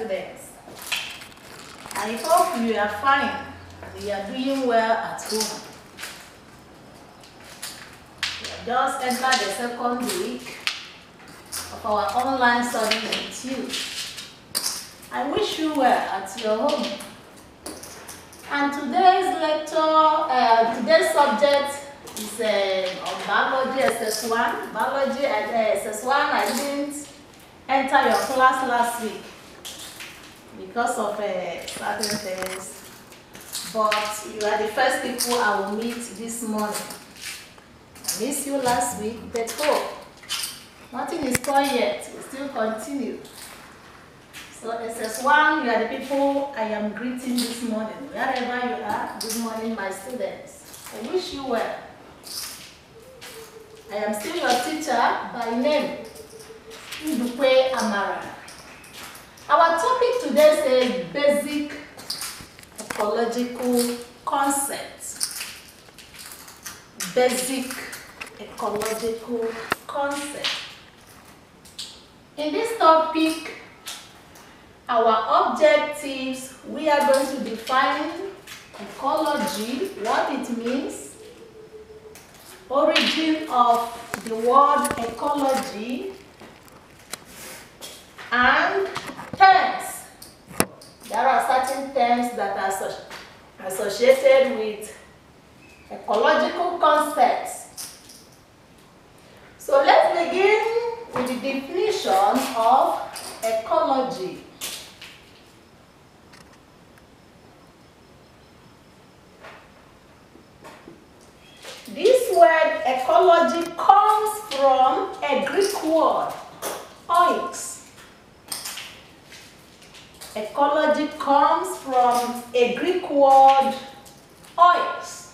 students. I hope you are fine and you are doing well at home. We have just entered the second week of our online studies with you. I wish you were at your home. And today's lecture, today's subject is on biology SS1. Biology SS1, I didn't enter your class last week because of certain things. But you are the first people I will meet this morning. I missed you last week, but hope nothing is done yet. We still continue. So SS1, you are the people I am greeting this morning. Wherever you are, good morning, my students. I wish you well. I am still your teacher by name, Ndukwe Amara. Our topic today is basic ecological concepts. Basic ecological concept. In this topic, our objectives, we are going to define ecology, what it means, origin of the word ecology, and terms. There are certain terms that are associated with ecological concepts. So let's begin with the definition of ecology. This word ecology comes from a Greek word, oikos. Ecology comes from a Greek word, oikos.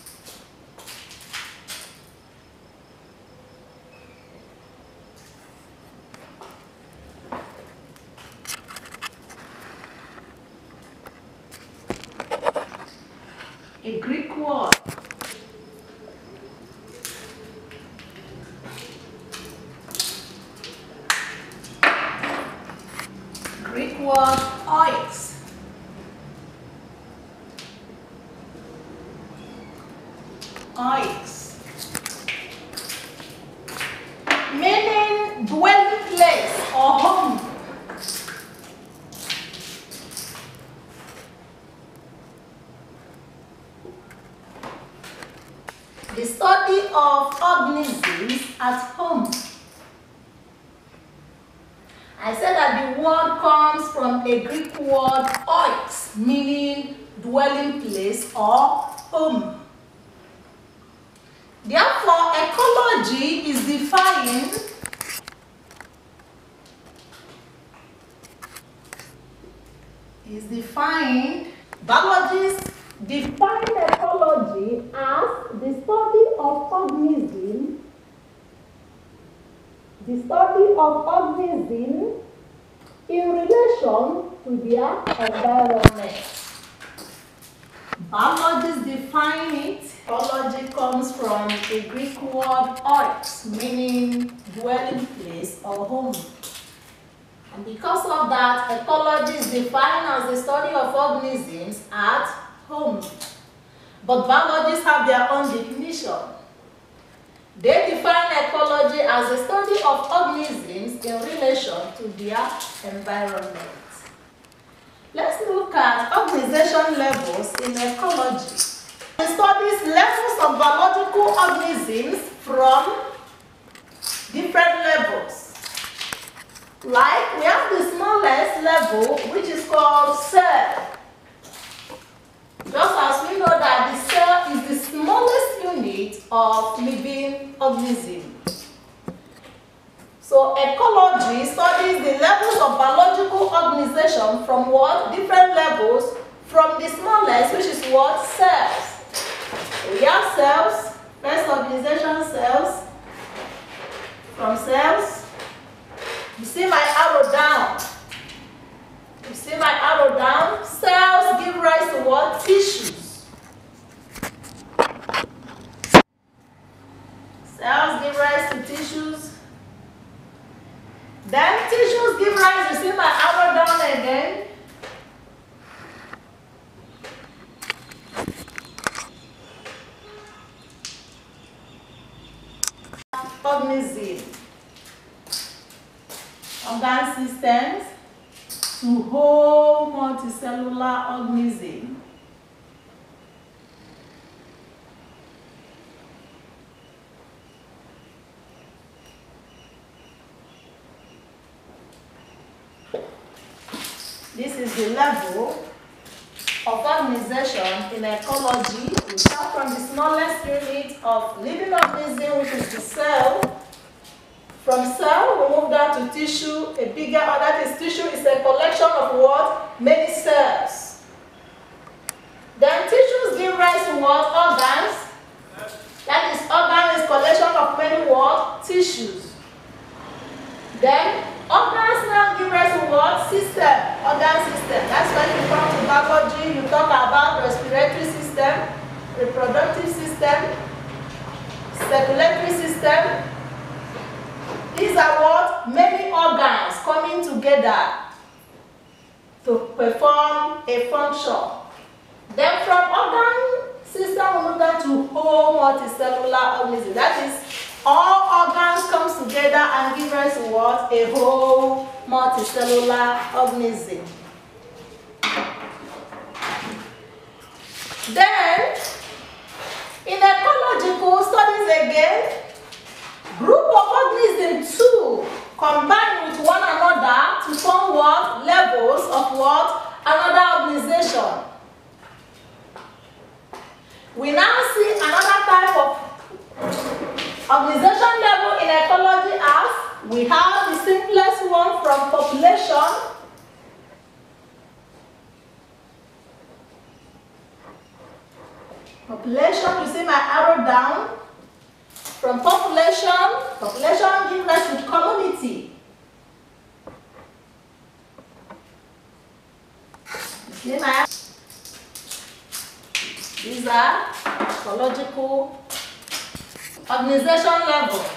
A Greek word. Greek word oikos. Oikos. Meaning dwelling place or home. The study of organisms at home. I said that the word comes from a Greek word oikos, meaning dwelling place or home. Therefore, ecology is defined biologists define ecology as the study of organisms. The study of organisms in relation to their environment. Biologists define it. Ecology comes from a Greek word oikos, meaning dwelling place or home. And because of that, ecology is defined as the study of organisms at home. But biologists have their own definition. They define ecology as the study of organisms in relation to their environment. Let's look at organization levels in ecology. It studies levels of biological organisms from different levels. Like we have the smallest level, which is called cell. Just as we know that the cell is the smallest unit of living organism. So ecology studies the levels of biological organization from what? Different levels, from the smallest, which is what? Cells. So we have cells, first organization cells. From cells, you see my arrow down. You see my arrow down? Cells give rise to what? Tissues. Cells give rise to tissues. Then tissues give rise, you see my arrow down again. to whole multicellular organism. This is the level of organization in ecology. We start from the smallest unit of living organism, which is the cell. From cell, we move down to tissue, a bigger, that is tissue is a collection of what? Many cells. Then tissues give rise to what? Organs. That is, organ is collection of many what? Tissues. Then organs now give rise to what? System. Organ system. That's when you come to biology, you talk about respiratory system, reproductive system, circulatory system. These are what? Many organs coming together to perform a function. Then from organ system we move down to whole multicellular organism. That is, all organs comes together and give rise to what? A whole multicellular organism. Then, in ecological studies again, group of organisms too combine with one another to form what? Levels of what? Another organization. We now see another type of organization level in ecology as we have the simplest one from population. Population, you see my arrow down. From population, population gives rise to community. You see my, these are ecological organization levels.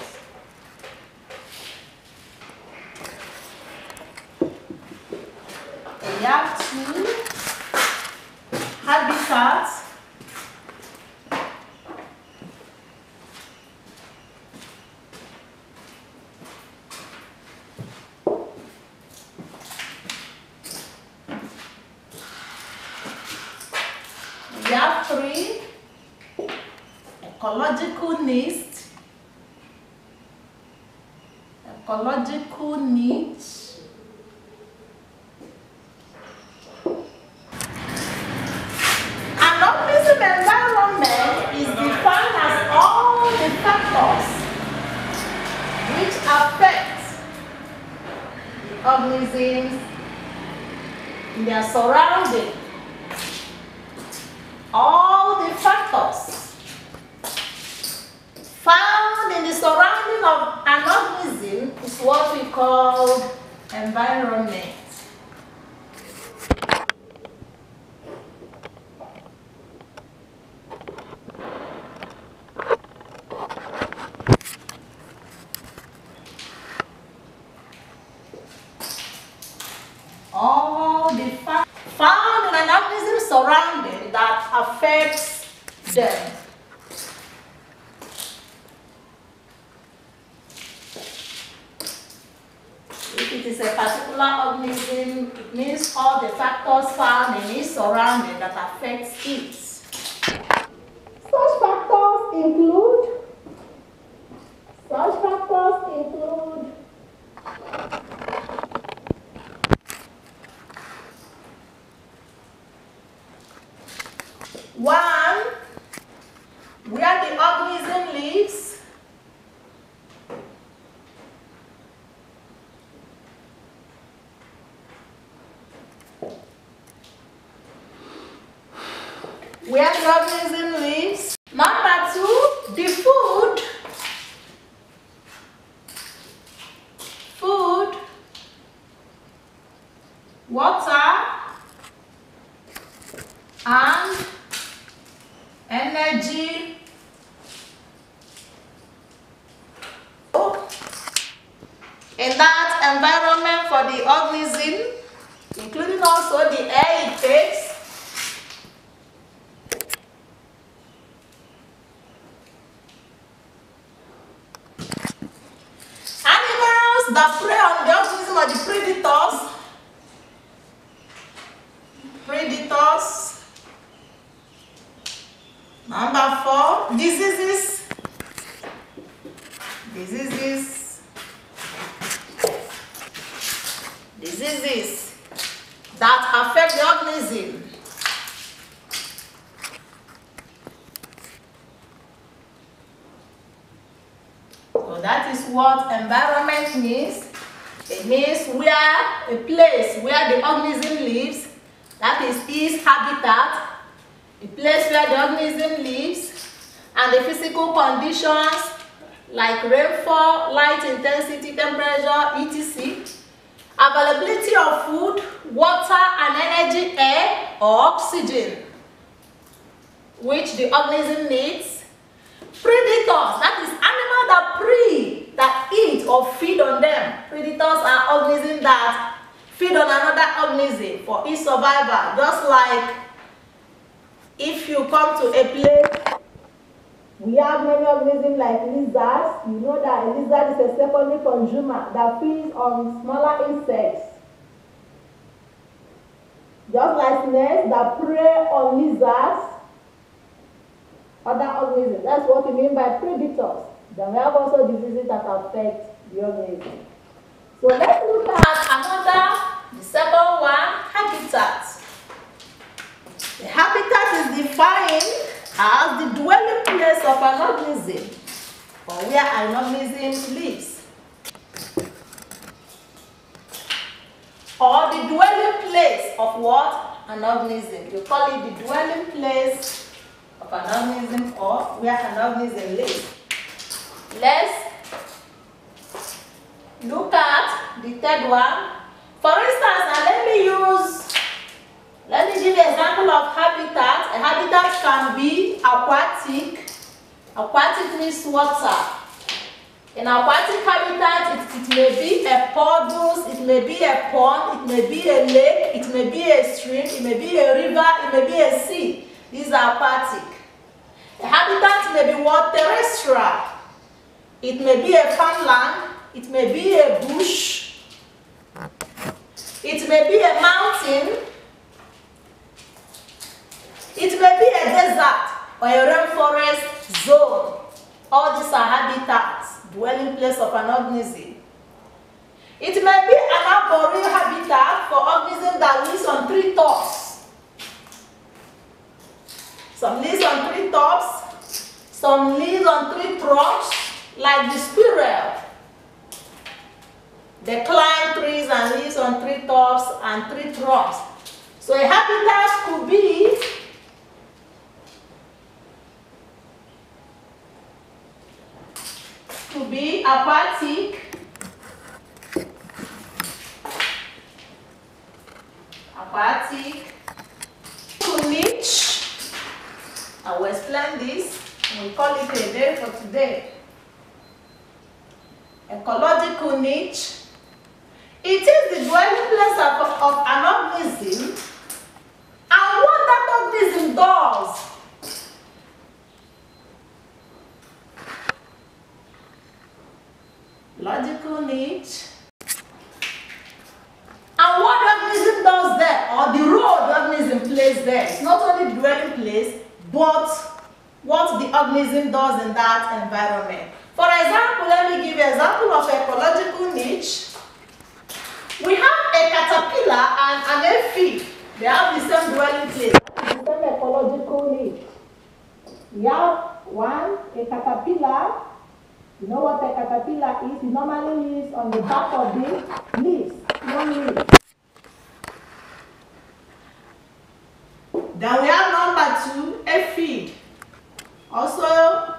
We have two habitats. We have three ecological needs, ecological needs, an organism environment is defined as all the factors which affect the organisms in their surrounding. All the factors found in the surrounding of an organism is what we call environment. All the factors found in an organism surrounding that affects them. If it is a particular organism, it means all the factors found in its surrounding that affects it. Such factors include one, where the organism lives. Where the organism lives. Number two, the food. Food, water, and energy. In that environment for the organism, including also the air it takes, animals that prey on the organism or the predators, diseases that affect the organism. So that is what environment means. It means a place where the organism lives, that is its habitat, the place where the organism lives, and the physical conditions like rainfall, light intensity, temperature, etc. Availability of food, water and energy, air or oxygen, which the organism needs. Predators, that is animals that prey, that eat or feed on them. Predators are organisms that feed on another organism for its survival. Just like if you come to a place, we have many organisms like lizards. You know that a lizard is a secondary consumer that feeds on smaller insects. Just like snakes that prey on lizards, other organisms. That's what we mean by predators. Then we have also diseases that affect the organism. So let's look at the second one, habitat. The habitat is defined as the dwelling place of an organism, or where an organism lives. Or the dwelling place of what? An organism. You call it the dwelling place of an organism, or where an organism lives. Let's look at the third one. For instance, now let me give an example of habitat. A habitat can be aquatic. Aquatic means water. In aquatic habitat, it may be a puddle, it may be a pond, it may be a lake, it may be a stream, it may be a river, it may be a sea. These are aquatic. A habitat may be what? Terrestrial. It may be a farmland, it may be a bush, it may be a mountain, it may be a desert or a rainforest zone. All these are habitats, dwelling place of an organism. It may be an arboreal habitat for organisms that lives on tree tops. Some lives on tree tops, some lives on tree trunks, like the squirrel. They climb trees and lives on tree tops and tree trunks. So a habitat could be aquatic, niche. I will explain this. We'll call it a day for today. Ecological niche. It is the dwelling place of an organism and what that organism does. Logical niche. And what the organism does there, or the role the organism plays there. It's not only the dwelling place, but what the organism does in that environment. For example, let me give you an example of ecological niche. We have a caterpillar and an aphid. They have the same dwelling place, the same ecological niche. We have one, a caterpillar. You know what a caterpillar is? It normally lives on the back of the leaves, young leaves. Then we have number 2, aphid. Also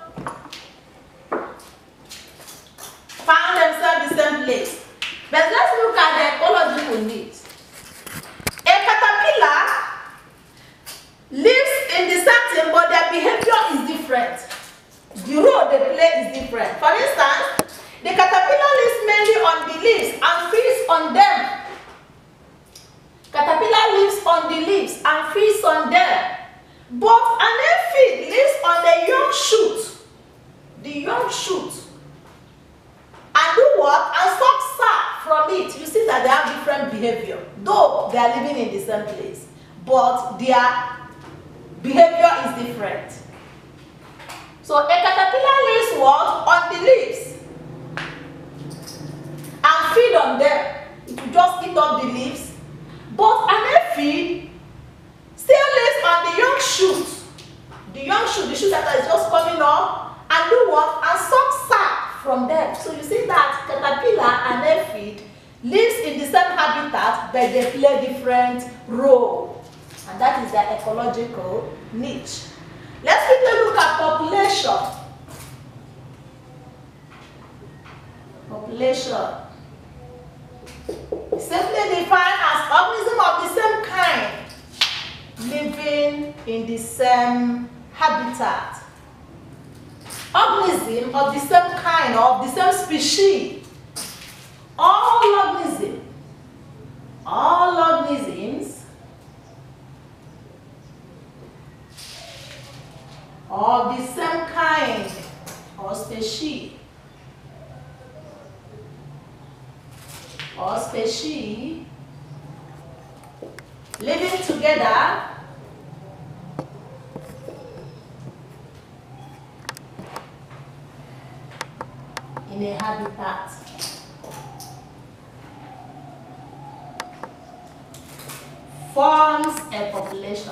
found themselves the same place. But let's look at the ecological needs. A caterpillar lives in the setting, but their behavior is different. The role they play is different. For instance, the caterpillar lives mainly on the leaves and feeds on them. Caterpillar lives on the leaves and feeds on them. But an aphid lives on the young shoot. The young shoot. And do what? And suck sap from it. You see that they have different behavior. Though they are living in the same place. But their behavior is different. So a caterpillar lives what? On the leaves. And feed on them. It will just eat up the leaves. But an aphid still lives on the young shoot. The young shoot, the shoot that is just coming up, and do what? And suck sap from them. So you see that caterpillar and aphid lives in the same habitat, but they play different roles. And that is their ecological niche. Let's quickly look at population. Population. Simply defined as organisms of the same kind living in the same habitat. Organisms of the same kind or of the same species. All organisms of the same kind or species living together in a habitat. Forms a population.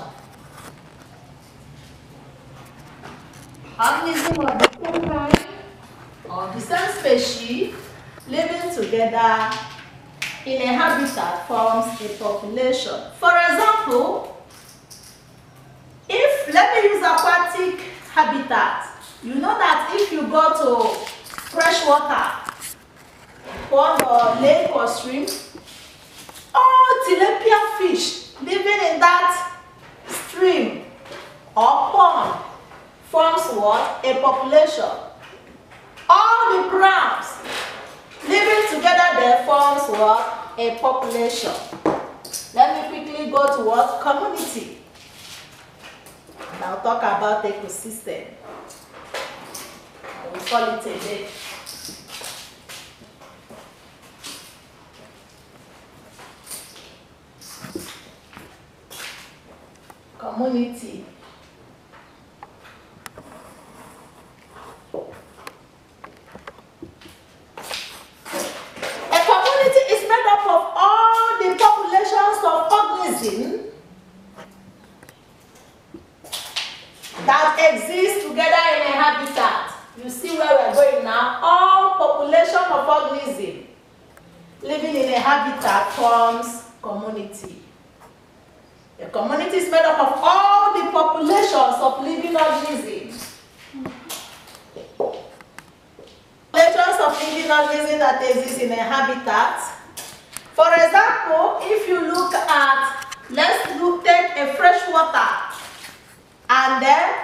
Organisms of the same kind or the same species living together in a habitat forms a population. For example, let me use aquatic habitat. You know that if you go to freshwater, pond or lake or stream, all tilapia fish living in that stream or pond forms what? A population. All the crabs living together there forms what? A population. Let me quickly go to what? Community. And I'll talk about ecosystem. I will call it a day. Community. That exist together in a habitat. You see where we're going now? All population of organisms living in a habitat forms community. A community is made up of all the populations of living organisms. Populations of living organisms that exist in a habitat. For example, if you look at, take a freshwater and then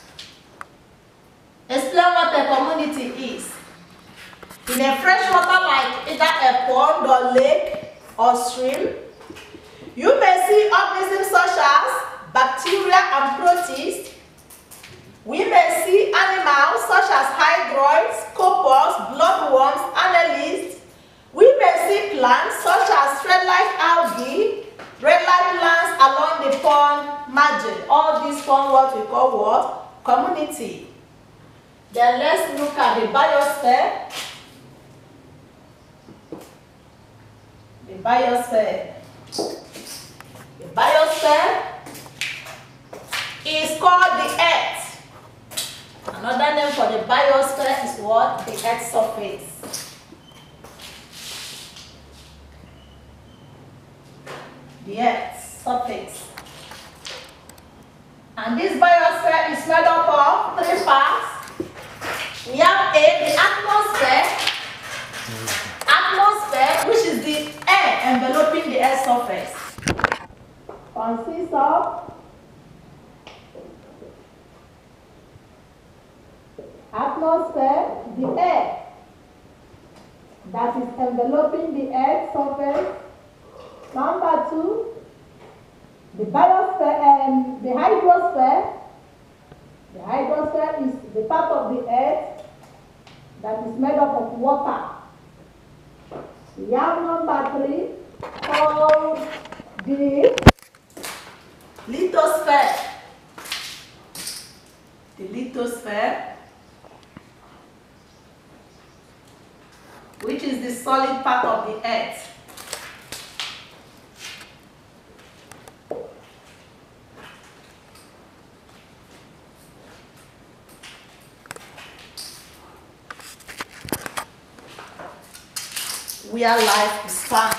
explain what a community is. In a freshwater like either a pond or lake or stream, you may see organisms such as bacteria and protists. We may see animals such as hydroids, copepods, bloodworms, annelids. We may see plants such as thread-like algae, red-like plants along the pond margin. All these form what we call what? Community. Then let's look at the biosphere. The biosphere. The biosphere is called the Earth. Another name for the biosphere is what? The Earth's surface. The Earth's surface. And this biosphere is made up of 3 parts. We have A, the atmosphere. Atmosphere, which is the air enveloping the Earth's surface, consists of atmosphere, the air that is enveloping the Earth's surface. Number 2, the biosphere and the hydrosphere. The hydrosphere is the part of the Earth that is made up of water. We have number 3 called the lithosphere. The lithosphere the solid part of the earth. Where life is found.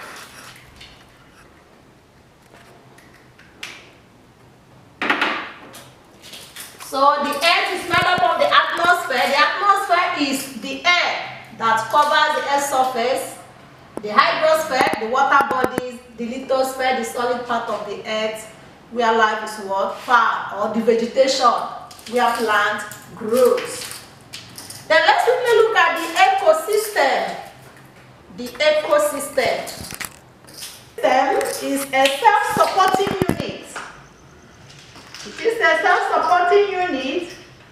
So the earth is made up of the atmosphere. The atmosphere is the air that covers the earth's surface, the hydrosphere, the water bodies, the lithosphere, the solid part of the earth, where life is what? Found, or the vegetation, where plant grows. Then let's quickly look at the ecosystem. The ecosystem is a self-supporting unit. It is a self-supporting unit.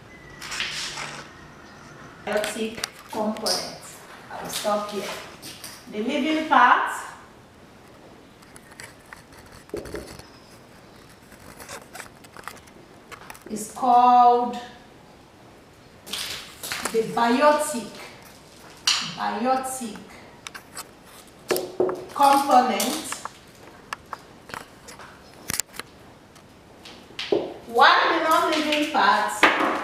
Biotic component. I will stop here. The living part is called the biotic component. While the non-living part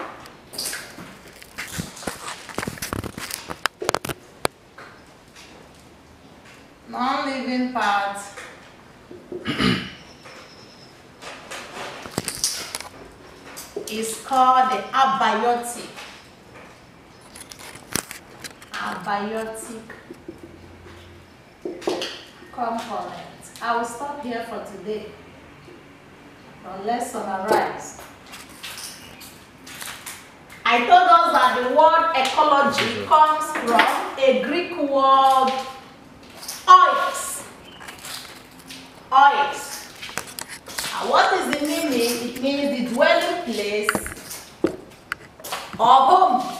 is called the abiotic component. I will stop here for today. Now let's summarize. I told us that the word ecology comes from a Greek word oikos. And what is the meaning? It means the dwelling place or home.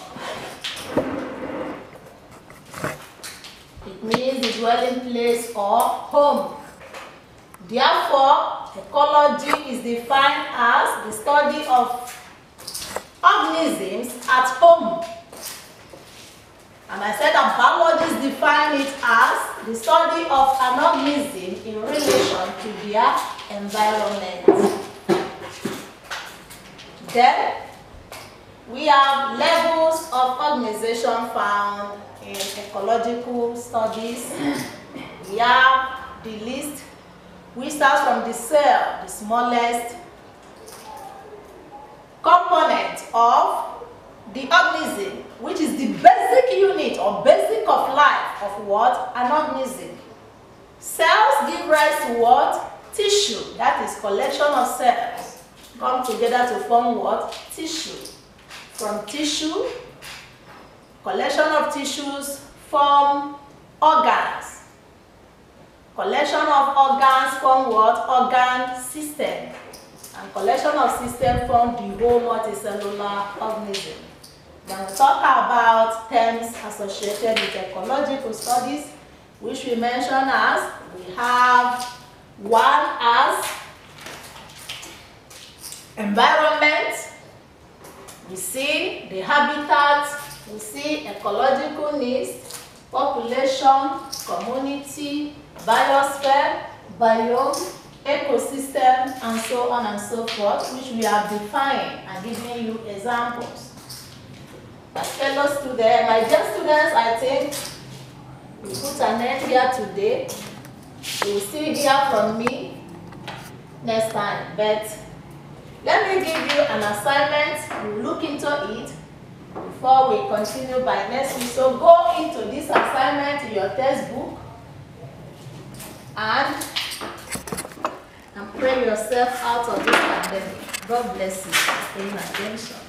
It means the dwelling place or home. Therefore, ecology is defined as the study of organisms at home. And I said that biologists define it as the study of an organism in relation to their environment. Then, we have levels of organization found in ecological studies. We have the list, which starts from the cell, the smallest component of the organism, which is the basic unit or basic of life of what? An organism. Cells give rise to what? Tissue. That is collection of cells come together to form what? Tissue. From tissue, collection of tissues form organs. Collection of organs form what? Organ system. And collection of system form the whole multicellular organism. When we talk about terms associated with ecological studies, which we mention as, we have one as environment, we see the habitat, we see ecological needs, population, community, biosphere, biome, ecosystem, and so on and so forth, which we have defined and given you examples. My fellow students, my dear students, I think we put an end here today. You will still hear from me next time, but let me give you an assignment. You look into it before we continue by next week. So go into this assignment in your textbook and pray yourself out of this pandemic. God bless you for paying attention.